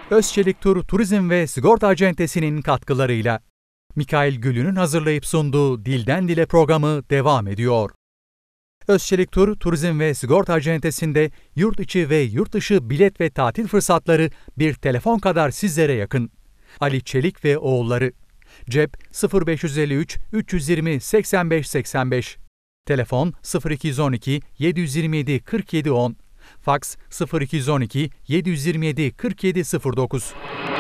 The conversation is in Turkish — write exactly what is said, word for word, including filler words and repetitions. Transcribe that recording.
Özçelik Tur Turizm ve Sigorta Acentesi'nin katkılarıyla Mikail Gül'ünün hazırlayıp sunduğu Dilden Dile programı devam ediyor. Özçelik Tur Turizm ve Sigorta Acentesi'nde yurt içi ve yurt dışı bilet ve tatil fırsatları bir telefon kadar sizlere yakın. Ali Çelik ve oğulları. Cep sıfır beş elli üç üç yüz yirmi seksen beş seksen beş. Telefon sıfır iki yüz on iki yedi yüz yirmi yedi kırk yedi on. Faks sıfır iki yüz on iki yedi yüz yirmi yedi kırk yedi sıfır dokuz.